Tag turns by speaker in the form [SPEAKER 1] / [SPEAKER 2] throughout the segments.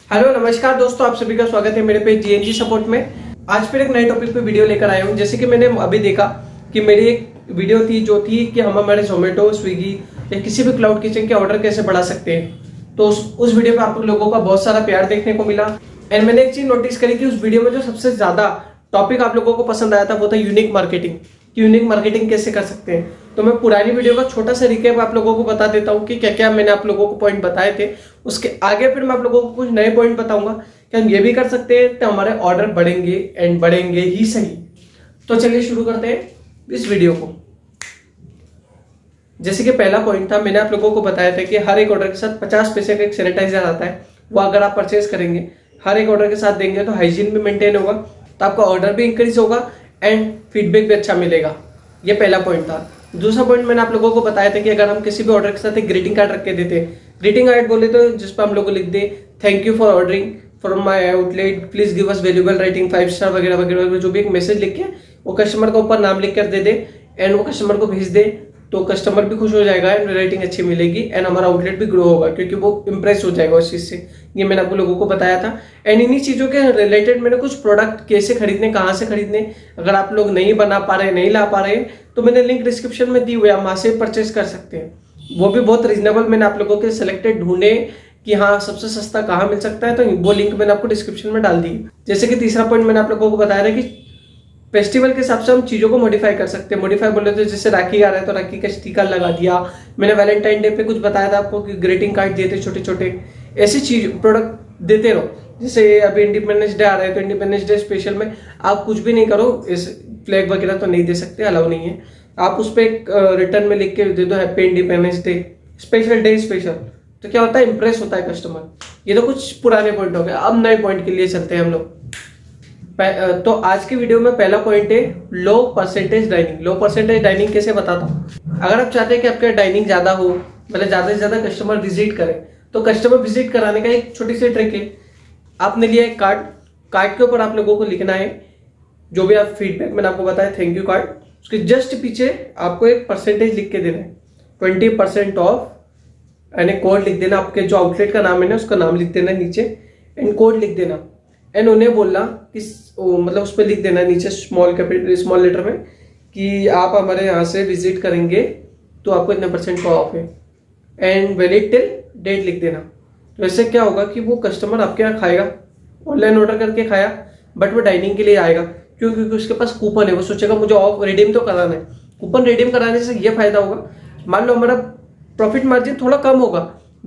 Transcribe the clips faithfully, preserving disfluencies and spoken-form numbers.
[SPEAKER 1] Hello नमस्कार दोस्तों, आप सभी का स्वागत है मेरे पेज जीएनजी सपोर्ट में। आज फिर एक नए टॉपिक पे वीडियो लेकर आया हूँ। जैसे कि मैंने अभी देखा कि मेरी एक वीडियो थी जो थी कि हम हमारे जोमेटो, स्विगी या किसी भी क्लाउड किचन के ऑर्डर कैसे बढ़ा सकते हैं। तो उस, उस वीडियो पे आप लोगों का बहुत सारा प्यार देखने को मिला। एंड मैंने एक चीज नोटिस करी कि उस वीडियो में जो सबसे ज्यादा टॉपिक आप लोगों को पसंद आया था वो था यूनिक मार्केटिंग। यूनिक मार्केटिंग कैसे कर सकते हैं। तो मैं पुरानी वीडियो का छोटा सा रिकैप आप लोगों को बता देता हूँ कि क्या क्या मैंने आप लोगों को पॉइंट बताए थे। उसके आगे फिर मैं आप लोगों को कुछ नए पॉइंट बताऊंगा कि हम ये भी कर सकते हैं तो हमारे ऑर्डर बढ़ेंगे एंड बढ़ेंगे ही सही। तो चलिए शुरू करते हैं इस वीडियो को। जैसे कि पहला पॉइंट था, मैंने आप लोगों को बताया था कि हर एक ऑर्डर के साथ पचास पैसे का एक सैनिटाइजर आता है। वो अगर आप परचेज करेंगे हर एक ऑर्डर के साथ देंगे तो हाइजीन भी मेंटेन होगा, तो आपका ऑर्डर भी इंक्रीज होगा एंड फीडबैक भी अच्छा मिलेगा। ये पहला पॉइंट था। दूसरा पॉइंट मैंने आप लोगों को बताया था कि अगर हम किसी भी ऑर्डर के साथ एक ग्रीटिंग कार्ड रख के देते, ग्रीटिंग कार्ड बोले तो जिस पर हम लोग को लिख दे thank you for ordering from my outlet, please give us valuable rating five star वगैरह वगैरह, जो भी एक मैसेज लिख के वो कस्टमर का ऊपर नाम लिख कर दे दे एंड वो कस्टमर को भेज दे, तो कस्टमर भी खुश हो जाएगा एंड रेटिंग अच्छी मिलेगी एंड हमारा आउटलेट भी ग्रो होगा क्योंकि वो इंप्रेस हो जाएगा उस चीज से। ये मैंने आपको लोगों को बताया था। एंड इन्हीं चीजों के रिलेटेड मैंने कुछ प्रोडक्ट कैसे खरीदने, कहाँ से खरीदने, अगर आप लोग नहीं बना पा रहे, नहीं ला पा रहे तो मैंने लिंक डिस्क्रिप्शन में दी हुई है, आप वहां से परचेस कर सकते हैं। वो भी बहुत रीजनेबल मैंने आप लोगों के सिलेक्टेड ढूंढे कि हाँ सबसे सस्ता कहाँ मिल सकता है, तो वो लिंक मैंने आपको डिस्क्रिप्शन में डाल दी। जैसे कि तीसरा पॉइंट मैंने आप लोगों को बताया था कि फेस्टिवल के हिसाब से हम चीजों को मॉडिफाई कर सकते हैं। मॉडिफाई बोले तो जैसे राखी आ रहा है तो राखी का स्टिकर लगा दिया। मैंने वैलेंटाइन डे पे कुछ बताया था आपको कि ग्रीटिंग कार्ड दिए थे छोटे छोटे। ऐसी चीज प्रोडक्ट देते रहो। जैसे अभी इंडिपेंडेंस डे आ रहा है तो इंडिपेंडेंस डे स्पेशल में आप कुछ भी नहीं करो, इस फ्लैग वगैरह तो नहीं दे सकते, अलाउ नहीं है। आप उस पर एक रिटर्न में लिख के दे दो happy independence day, special day special, तो क्या होता है इंप्रेस होता है कस्टमर। ये तो कुछ पुराने पॉइंट हो गए। अब नए पॉइंट के लिए चलते हैं हम लोग। तो आज की वीडियो में पहला पॉइंट है low percentage dining. Low percentage dining कैसे बताता हूँ। अगर आप चाहते हैं कि आपका डाइनिंग ज्यादा हो, मतलब ज्यादा से ज्यादा कस्टमर विजिट करें, तो कस्टमर विजिट कराने का एक छोटी सी ट्रिक है। आपने लिया एक कार्ड, कार्ड के ऊपर आप लोगों को लिखना है जो भी आप फीडबैक मैंने आपको बताया, थैंक यू कार्ड, उसके जस्ट पीछे आपको एक परसेंटेज लिख के देना है, ट्वेंटी परसेंट ऑफ, यानी कोड लिख देना। आपके जो आउटलेट का नाम है ना उसका नाम लिख देना नीचे एंड कोड लिख देना एंड उन्हें बोलना कि मतलब उस पर लिख देना नीचे स्मॉल कैपिटल स्मॉल लेटर में कि आप हमारे यहाँ से विजिट करेंगे तो आपको इतने परसेंट का ऑफ है एंड वैलिड टिल डेट लिख देना। तो इससे क्या होगा कि वो कस्टमर आपके यहाँ खाएगा, ऑनलाइन ऑर्डर करके खाया बट वो डाइनिंग के लिए आएगा क्यों, क्योंकि उसके पास कूपन है। वो सोचेगा मुझे ऑफ रिडीम तो कराना है। कूपन रिडीम कराने से ये फायदा होगा, मान लो हमारा प्रॉफिट मार्जिन थोड़ा कम होगा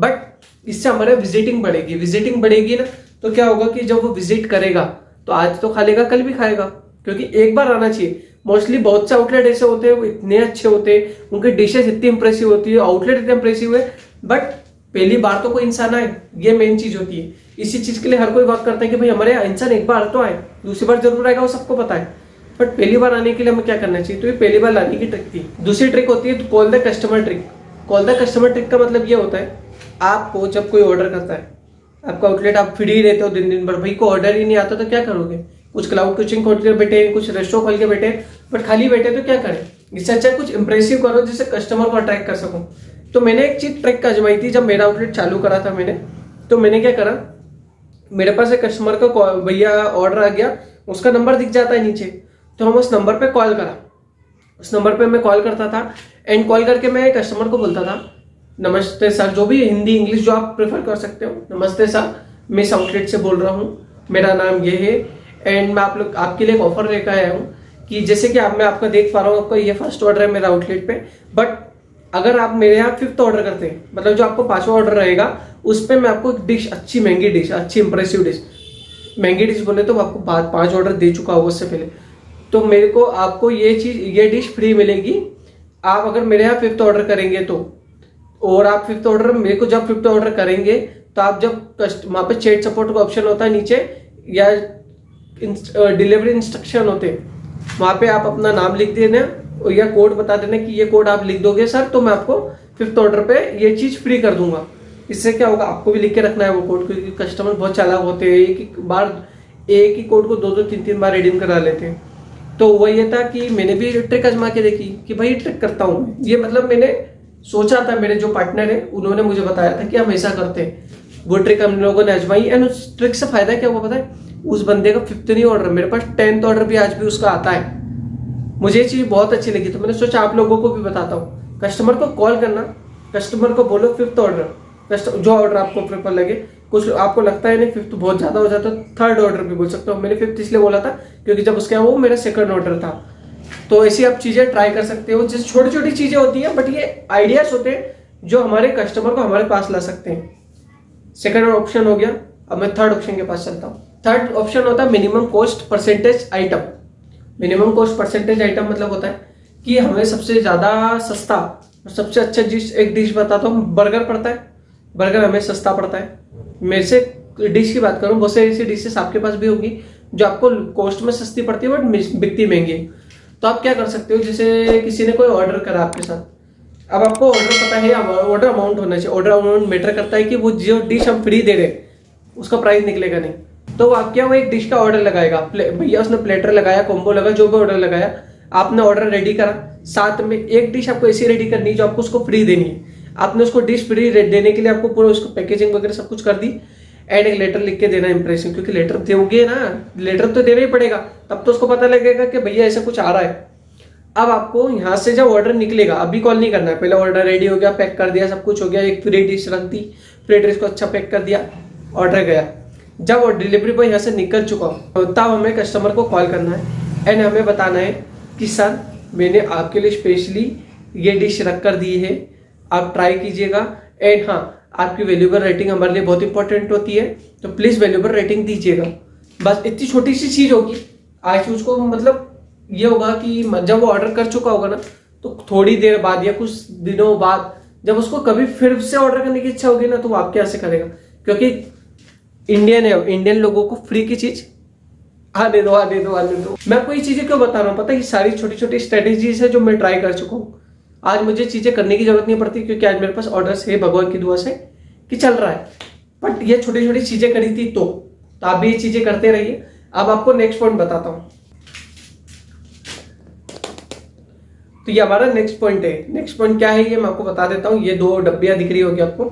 [SPEAKER 1] बट इससे हमारे विजिटिंग बढ़ेगी। विजिटिंग बढ़ेगी ना तो क्या होगा कि जब वो विजिट करेगा तो आज तो खा लेगा कल भी खाएगा, क्योंकि एक बार आना चाहिए। मोस्टली बहुत से आउटलेट ऐसे होते हैं वो इतने अच्छे होते हैं, उनकी डिशेस इतनी इंप्रेसिव होती है, आउटलेट इतने इंप्रेसिव है बट पहली बार तो कोई इंसान आए, ये मेन चीज होती है। इसी चीज के लिए हर कोई बात करता है कि भाई हमारे यहाँ इंसान एक बार तो आए, दूसरी बार जरूर आएगा, वो सबको पता है, बट पहली बार आने के लिए हमें क्या करना चाहिए। तो ये पहली बार लाने की ट्रिक थी। दूसरी ट्रिक होती है call the customer trick. Call the customer trick का मतलब ये होता है आपको जब कोई ऑर्डर करता है, आपका आउटलेट आप फ्री रहते हो दिन दिन भर, भाई को ऑर्डर ही नहीं आता तो क्या करोगे। कुछ क्लाउड किचन खोल के बैठे, कुछ रेस्टोरेंट खोल के बैठे, बट खाली बैठे तो क्या करें। इससे अच्छा कुछ इंप्रेसिव करो जिससे कस्टमर को अट्रैक्ट कर सको। तो मैंने एक चीज ट्रिक आजमाई थी जब मेरा आउटलेट चालू करा था मैंने। तो मैंने क्या करा, मेरे पास एक कस्टमर का भैया ऑर्डर आ गया, उसका नंबर दिख जाता है नीचे, तो हम उस नंबर पे कॉल करा। उस नंबर पे मैं कॉल करता था एंड कॉल करके मैं कस्टमर को बोलता था नमस्ते सर, जो भी हिंदी इंग्लिश जो आप प्रेफर कर सकते हो, नमस्ते सर मैं इस आउटलेट से बोल रहा हूँ, मेरा नाम ये है एंड मैं आप लोग आपके लिए एक ऑफर लेकर आया हूँ कि जैसे कि आप मैं आपका देख पा रहा हूँ आपका ये फर्स्ट ऑर्डर है मेरा आउटलेट पे, बट अगर आप मेरे यहाँ फिफ्थ ऑर्डर करते हैं, मतलब जो आपको पांचवा ऑर्डर रहेगा उस पर मैं आपको एक डिश, अच्छी महंगी डिश, अच्छी इंप्रेसिव डिश, महंगी डिश बोले तो आपको पांच ऑर्डर दे चुका होगा उससे पहले, तो मेरे को आपको ये चीज ये डिश फ्री मिलेगी आप अगर मेरे यहाँ फिफ्थ ऑर्डर करेंगे तो। और आप फिफ्थ ऑर्डर मेरे को जब फिफ्थ ऑर्डर करेंगे तो आप जब वहां पे चैट सपोर्ट का ऑप्शन होता है नीचे या डिलीवरी इंस्ट्रक्शन होते हैं, वहां पे आप अपना नाम लिख देना और या कोड बता देना कि ये कोड आप लिख दोगे सर तो मैं आपको फिफ्थ ऑर्डर पे ये चीज फ्री कर दूंगा। इससे क्या होगा, आपको भी लिख के रखना है वो कोड, क्योंकि कस्टमर बहुत चालाक होते हैं, एक ही बार एक ही कोड को दो दो तीन तीन बार रिडीम करा लेते हैं। तो वो ये था कि मैंने भी ट्रिक आजमा के देखी कि भाई ट्रिक करता हूँ ये, मतलब मैंने सोचा था, मेरे जो पार्टनर है उन्होंने मुझे बताया था कि हम ऐसा करते हैं। वो ट्रिक हम लोगों ने आजमाई एंड उस ट्रिक से फायदा क्या हुआ पता है, उस बंदे का फिफ्थ नहीं ऑर्डर, मेरे पास टेंथ ऑर्डर भी आज भी उसका आता है। मुझे ये चीज बहुत अच्छी लगी, तो मैंने सोचा आप लोगों को भी बताता हूँ। कस्टमर को कॉल करना, कस्टमर को बोलो फिफ्थ ऑर्डर, जो ऑर्डर आपको प्रेफर लगे। कुछ आपको लगता है नहीं फिफ्थ बहुत ज्यादा हो जाता, थर्ड ऑर्डर भी बोल सकते हो। मैंने फिफ्थ इसलिए बोला था क्योंकि जब उसके वो मेरा सेकंड ऑर्डर था। तो ऐसी आप चीजें ट्राई कर सकते हो, जैसे छोटी छोटी चीजें होती है बट ये आइडियाज होते हैं जो हमारे कस्टमर को हमारे पास ला सकते हैं। सेकंड ऑप्शन हो गया, अब मैं थर्ड ऑप्शन के पास चलता हूँ। थर्ड ऑप्शन होता है minimum cost percentage item. Minimum cost percentage item मतलब होता है कि हमें सबसे ज्यादा सस्ता और सबसे अच्छा डिश, एक डिश बताता हूँ, बर्गर पड़ता है। बर्गर हमें सस्ता पड़ता है। मेरे से डिश की बात करूँ, बहुत सारी ऐसी डिशेस आपके पास भी होगी जो आपको कॉस्ट में सस्ती पड़ती है बट बिकती महंगी है। तो आप क्या कर सकते हो, जैसे किसी ने कोई ऑर्डर करा आपके साथ, अब आपको ऑर्डर पता है, ऑर्डर अमाउंट होना चाहिए। ऑर्डर अमाउंट मैटर करता है कि वो जो डिश हम फ्री दे रहे हैं उसका प्राइस निकलेगा नहीं। तो आप क्या, वो एक डिश का ऑर्डर लगाएगा, भैया उसने प्लेटर लगाया, कॉम्बो लगा, जो भी ऑर्डर लगाया, आपने ऑर्डर रेडी करा, साथ में एक डिश आपको ऐसी रेडी करनी है जो आपको उसको फ्री देनी है। आपने उसको डिश फ्री देने के लिए आपको पूरा उसको पैकेजिंग वगैरह सब कुछ कर दी एंड एक लेटर लिख के देना इंप्रेशन, क्योंकि लेटर दोगे ना, लेटर तो देना ही पड़ेगा, तब तो उसको पता लगेगा कि भैया ऐसा कुछ आ रहा है। अब आपको यहाँ से जब ऑर्डर निकलेगा, अभी कॉल नहीं करना है, पहले ऑर्डर रेडी हो गया, पैक कर दिया, सब कुछ हो गया, एक फ्री डिश रख दी, फ्री डिश को अच्छा पैक कर दिया, ऑर्डर गया। जब डिलीवरी बॉय यहाँ से निकल चुका हो तब हमें कस्टमर को कॉल करना है एंड हमें बताना है कि सर मैंने आपके लिए स्पेशली ये डिश रख कर दी है, आप ट्राई कीजिएगा एंड हाँ आपकी वैल्यूएबल रेटिंग हमारे लिए बहुत इंपॉर्टेंट होती है, तो प्लीज वैल्यूएबल रेटिंग दीजिएगा। बस इतनी छोटी सी चीज होगी, आज उसको मतलब ये होगा कि जब वो ऑर्डर कर चुका होगा ना, तो थोड़ी देर बाद या कुछ दिनों बाद जब उसको कभी फिर से ऑर्डर करने की इच्छा होगी ना, तो वो आपके यहाँ से करेगा, क्योंकि इंडियन है, इंडियन लोगों को फ्री की चीज आने दो आने दो आने दो। मैं आपको ये चीजें क्यों बता रहा हूँ पता है, ये सारी छोटी छोटी स्ट्रेटेजीज है जो मैं ट्राई कर चुका हूँ। आज मुझे चीजें करने की जरूरत नहीं पड़ती क्योंकि आज मेरे पास ऑर्डर्स है भगवान की दुआ से कि चल रहा है। बट ये छोटी छोटी चीजें करी थी तो, तो आप भी ये चीजें करते रहिए। अब आपको नेक्स्ट पॉइंट बताता हूं। तो ये हमारा नेक्स्ट पॉइंट है। नेक्स्ट पॉइंट क्या है ये मैं आपको बता देता हूं। ये दो डब्बियां दिख रही होगी आपको,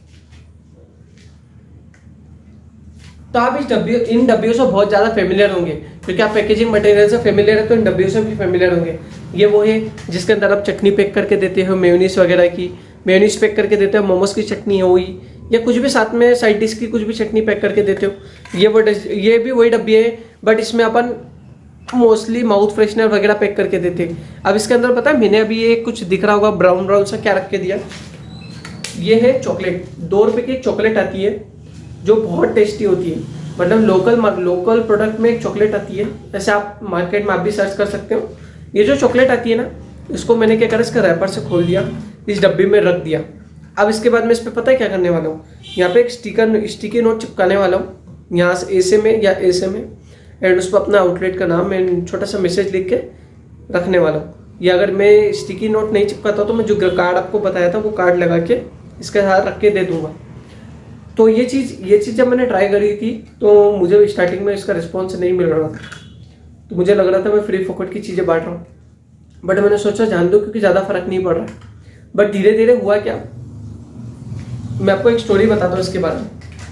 [SPEAKER 1] तो आप इस डब्बियों इन डब्बियों से बहुत ज्यादा फेमिलियर होंगे क्योंकि आप पैकेजिंग मटेरियल से फेमिलियर है, तो इन डब्बियों से भी फेमिलियर होंगे। ये वो है जिसके अंदर आप चटनी पैक करके देते हो, मेयोनीज वगैरह की, मेयोनीज पैक करके देते हो, मोमोज की चटनी हुई या कुछ भी साथ में साइड डिश की कुछ भी चटनी पैक करके देते हो। ये वो ये भी वही डब्बी है बट इसमें अपन मोस्टली माउथ फ्रेशनर वगैरह पैक करके देते हैं। अब इसके अंदर पता है मैंने अभी ये कुछ दिख रहा होगा ब्राउन ब्राउन सा, क्या रख के दिया, ये है चॉकलेट। दो रुपए की एक चॉकलेट आती है जो बहुत टेस्टी होती है, मतलब लोकल लोकल प्रोडक्ट में एक चॉकलेट आती है, जैसे आप मार्केट में आप भी सर्च कर सकते हो। ये जो चॉकलेट आती है ना, इसको मैंने क्या करा, इसका रैपर से खोल दिया, इस डब्बे में रख दिया। अब इसके बाद मैं इस पर पता है क्या करने वाला हूँ, यहाँ पे एक स्टिकर स्टिकी नोट चिपकाने वाला हूँ, यहाँ से ऐसे में या ऐसे में, एंड उस पर अपना आउटलेट का नाम मैं छोटा सा मैसेज लिख के रखने वाला हूँ। या अगर मैं स्टिकी नोट नहीं चिपकाता तो मैं जो कार्ड आपको बताया था वो कार्ड लगा के इसके साथ रख के दे दूंगा। तो ये चीज ये चीज जब मैंने ट्राई करी थी तो मुझे स्टार्टिंग में इसका रिस्पॉन्स नहीं मिल रहा था, तो मुझे लग रहा था मैं फ्री फोकट की चीजें बांट रहा हूँ। बट मैंने सोचा जान दो क्योंकि ज्यादा फर्क नहीं पड़ रहा। बट धीरे धीरे हुआ क्या, मैं आपको एक स्टोरी बताता हूँ इसके बारे में।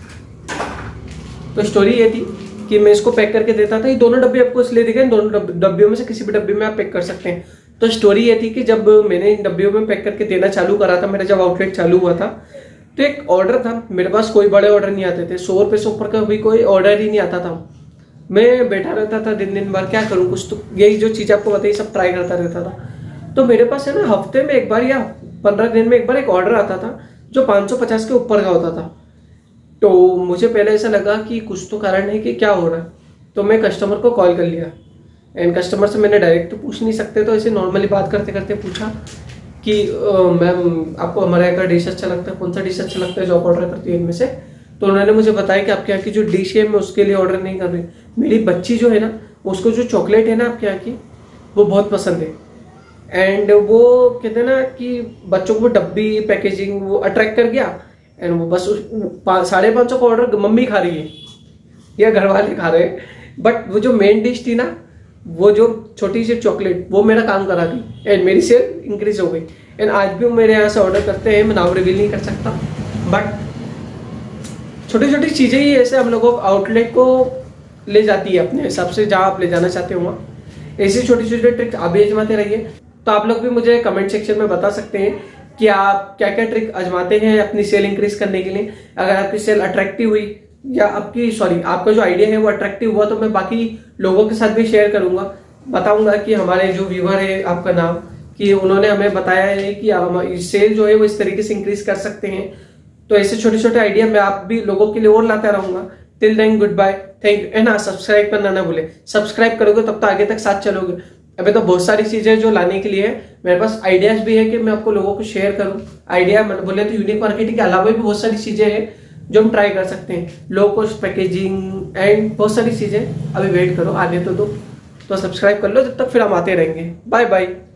[SPEAKER 1] तो स्टोरी ये थी कि मैं इसको पैक करके देता था। ये दोनों डब्बे आपको इसलिए दिखे, दोनों डब्बियों में से किसी भी डब्बे में आप पैक कर सकते हैं। तो स्टोरी ये थी कि जब मैंने इन डब्बियों में पैक करके देना चालू करा था, मेरा जब आउटलेट चालू हुआ था, तो एक ऑर्डर था मेरे पास। कोई बड़े ऑर्डर नहीं आते थे, सौ रुपए से ऊपर का भी कोई ऑर्डर ही नहीं आता था। मैं बैठा रहता था दिन दिन भर, क्या करूँ, कुछ तो यही जो चीज आपको बताई सब ट्राई करता रहता था। तो मेरे पास है ना हफ्ते में एक बार या पंद्रह दिन में एक बार एक ऑर्डर आता था जो पाँच सौ पचास के ऊपर का होता था। तो मुझे पहले ऐसा लगा कि कुछ तो कारण है कि क्या हो रहा है। तो मैं कस्टमर को कॉल कर लिया एंड कस्टमर से मैंने डायरेक्ट तो पूछ नहीं सकते, तो ऐसे नॉर्मली बात करते करते पूछा कि मैम आपको हमारे यहाँ का डिश अच्छा लगता है, कौन सा डिश अच्छा लगता है जो आप ऑर्डर करती है इनमें से। तो उन्होंने मुझे बताया कि आपके यहाँ की जो डिश है मैं उसके लिए ऑर्डर नहीं कर रही, मेरी बच्ची जो है ना उसको जो चॉकलेट है ना आपके यहाँ की वो बहुत पसंद है। एंड वो कहते हैं ना कि बच्चों को वो डब्बी पैकेजिंग वो अट्रैक्ट कर गया एंड वो बस साढ़े पाँच सौ का ऑर्डर मम्मी खा रही है या घर वाले खा रहे हैं, बट वो जो मेन डिश थी ना, वो जो छोटी सी चॉकलेट, वो मेरा काम करा थी एंड मेरी सेल इंक्रीज हो गई। एंड आज भी वो मेरे यहाँ से ऑर्डर करते हैं, मैं नाम रिवील नहीं कर सकता, बट छोटी छोटी चीजें ही ऐसे हम लोगों आउटलेट को ले जाती है अपने हिसाब से, जहां आप ले जाना चाहते हो वहाँ। ऐसी छोटी छोटी ट्रिक आप भी आजमाते रहिए। तो आप लोग भी मुझे कमेंट सेक्शन में बता सकते हैं कि आप क्या क्या ट्रिक आजमाते हैं अपनी सेल इंक्रीज करने के लिए। अगर आपकी सेल अट्रैक्टिव हुई या आपकी सॉरी आपका जो आइडिया है वो अट्रैक्टिव हुआ तो मैं बाकी लोगों के साथ भी शेयर करूंगा, बताऊंगा कि हमारे जो व्यूअर है आपका नाम, कि उन्होंने हमें बताया है कि आप सेल जो है वो इस तरीके से इंक्रीज कर सकते हैं। तो ऐसे छोटे छोटे आइडिया मैं आप भी लोगों के लिए और लाता रहूंगा। Till then good bye, thank you. And हाँ, सब्सक्राइब करना ना भूले। सब्सक्राइब करोगे तब तो आगे तक साथ चलोगे। अभी तो बहुत सारी चीजें जो लाने के लिए है, मेरे पास आइडियाज भी है कि मैं आपको लोगों को शेयर करूं। आइडिया बोले तो यूनिक मार्केटिंग के अलावा भी बहुत सारी चीजें हैं जो हम ट्राई कर सकते हैं। लो कॉस्ट पैकेजिंग एंड बहुत सारी चीजें। अभी वेट करो, आने तो दो। तो सब्सक्राइब कर लो जब तक, फिर हम आते रहेंगे। Bye bye.